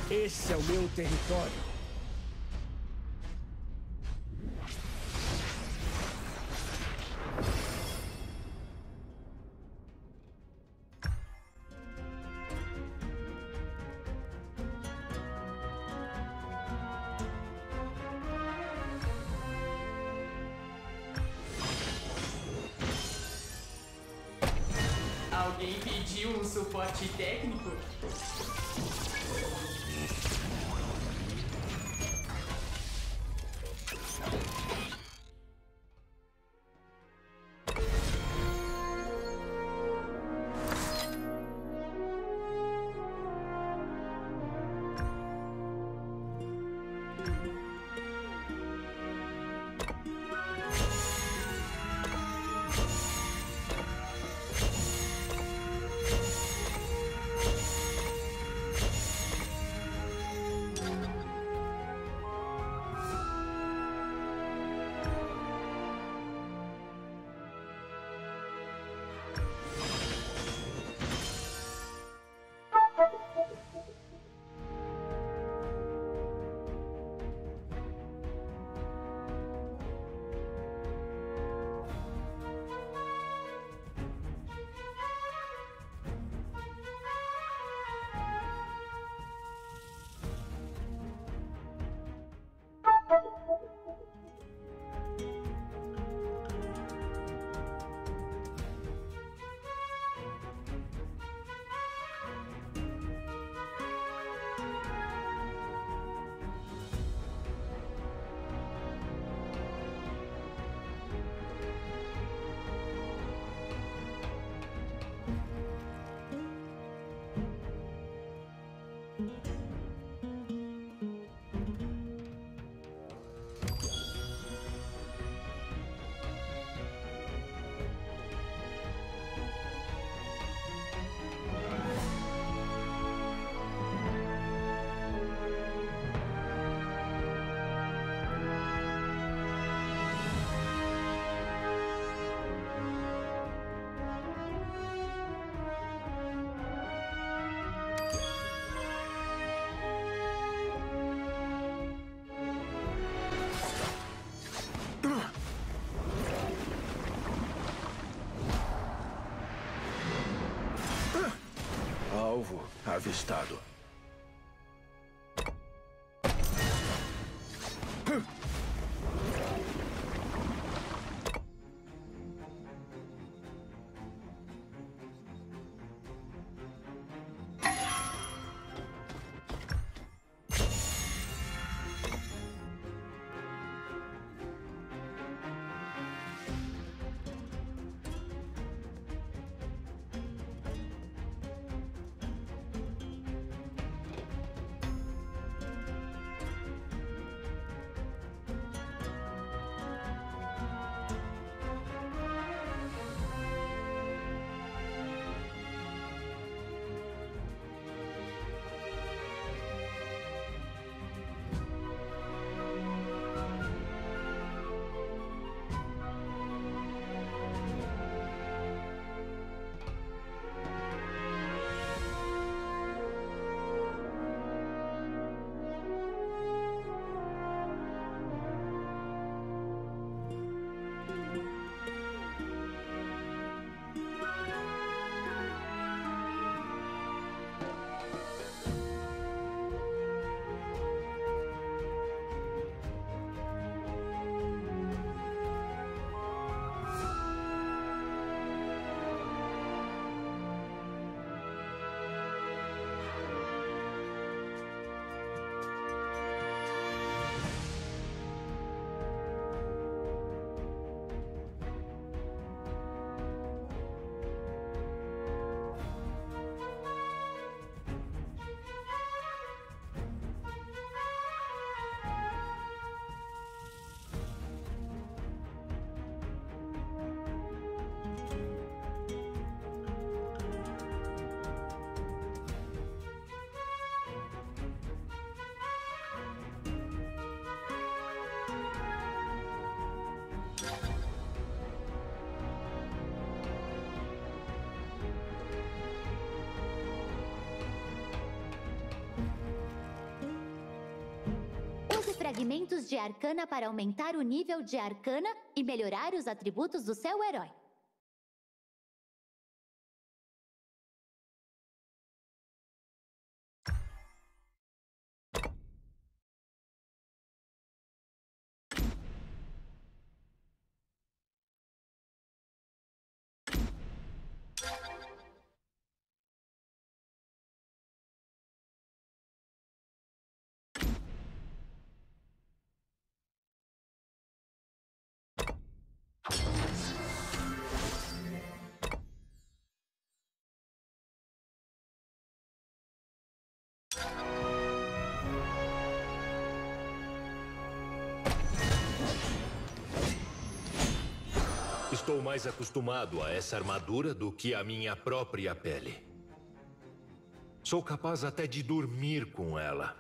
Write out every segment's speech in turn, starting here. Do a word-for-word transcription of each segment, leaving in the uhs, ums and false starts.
Esse é o meu território. Alguém pediu um suporte técnico? Alvo avistado. fragmentos de arcana para aumentar o nível de arcana e melhorar os atributos do seu herói. Estou mais acostumado a essa armadura do que a minha própria pele. Sou capaz até de dormir com ela.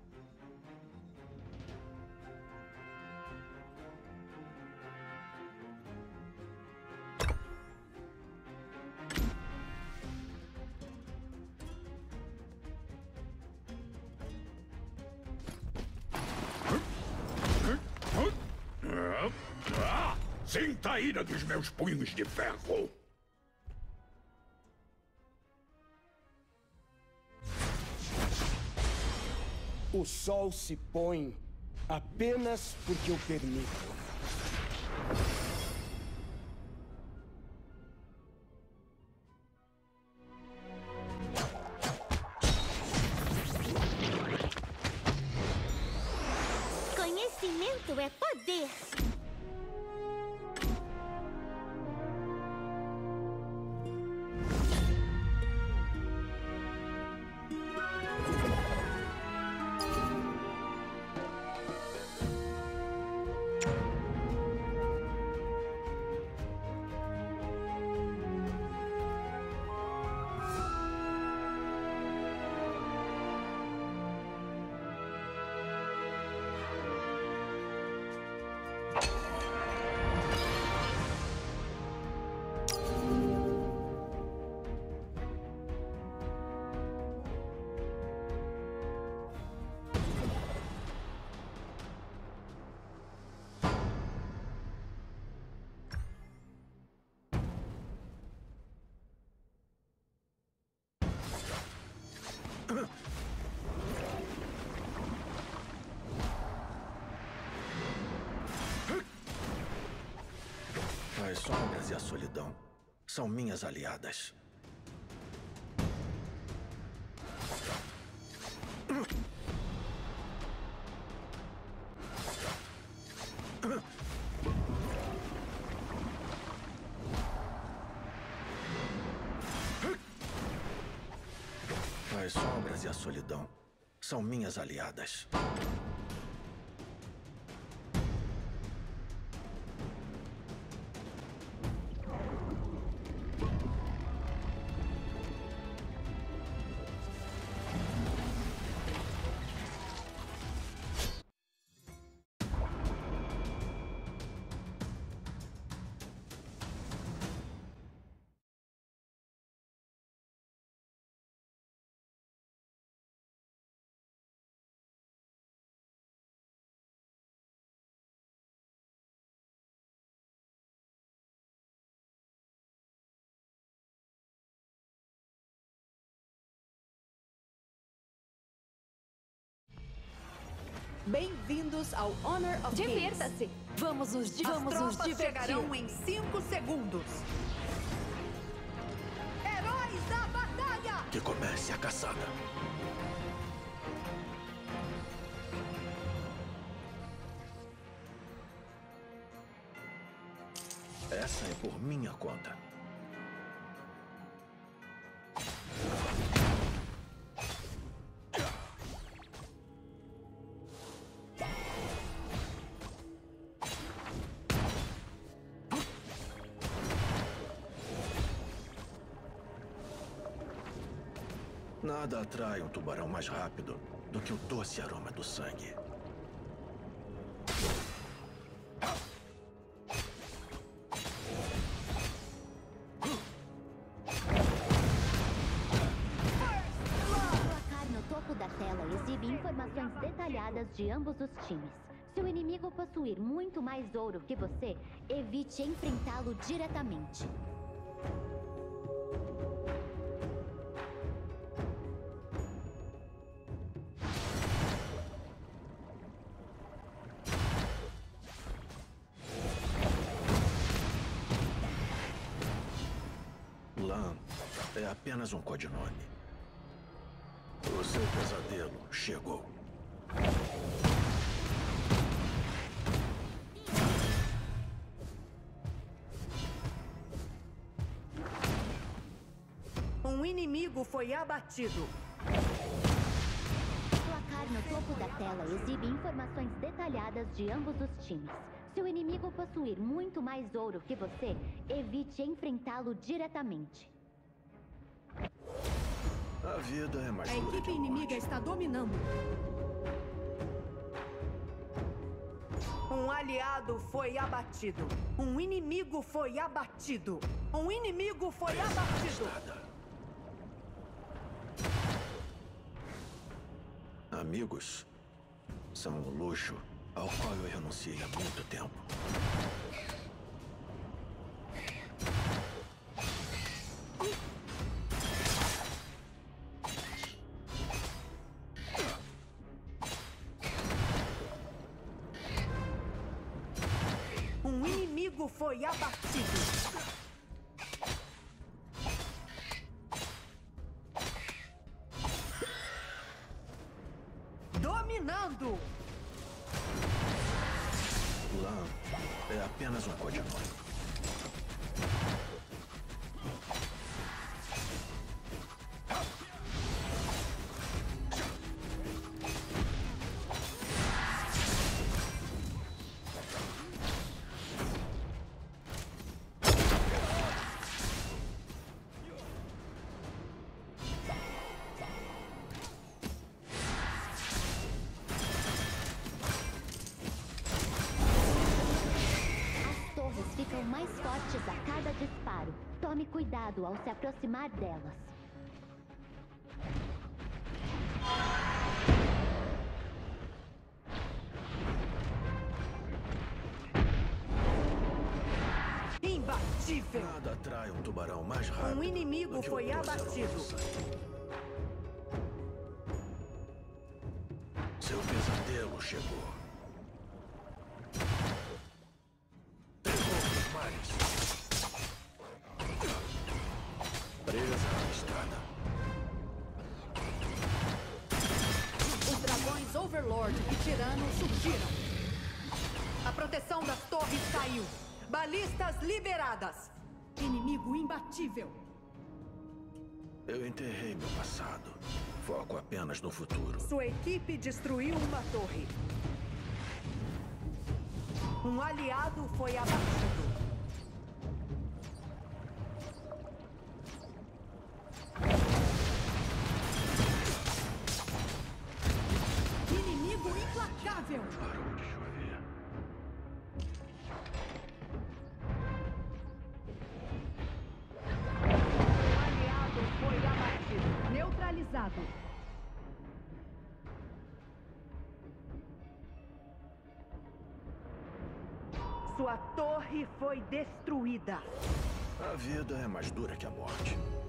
Sinta a ira dos meus punhos de ferro! O sol se põe apenas porque eu permito. Conhecimento é poder! As sombras e a solidão são minhas aliadas. As sombras e a solidão são minhas aliadas. Bem-vindos ao Honor of Kings. Divirta-se! Vamos nos, di Vamos nos divertir. Chegarão em cinco segundos. Heróis da batalha! Que comece a caçada. Essa é por minha conta. Nada atrai um tubarão mais rápido do que o doce aroma do sangue. O placar no topo da tela exibe informações detalhadas de ambos os times. Se o inimigo possuir muito mais ouro que você, evite enfrentá-lo diretamente. Lan é apenas um codinome. O seu pesadelo chegou. Um inimigo foi abatido. O placar no topo da tela exibe informações detalhadas de ambos os times. Se o inimigo possuir muito mais ouro que você, evite enfrentá-lo diretamente. A vida é mais A dura equipe que a inimiga morte. está dominando. Um aliado foi abatido. Um inimigo foi abatido. Um inimigo foi abatido. Amigos são um luxo ao qual eu renunciei há muito tempo. Um inimigo foi abatido. Dominando! Lan é apenas um codinome. Ficam mais fortes a cada disparo. Tome cuidado ao se aproximar delas. Imbatível! Nada atrai um tubarão mais rápido. Um inimigo do que o foi doce aroma abatido. do sangue. Seu pesadelo chegou. Presa à estrada. Os dragões Overlord e Tirano surgiram. A proteção das torres caiu. Balistas liberadas. Inimigo imbatível. Eu enterrei meu passado. Foco apenas no futuro. Sua equipe destruiu uma torre. Um aliado foi abatido. Inimigo implacável. Parou de chover. Um aliado foi abatido. Neutralizado. Sua torre foi destruída. A vida é mais dura que a morte.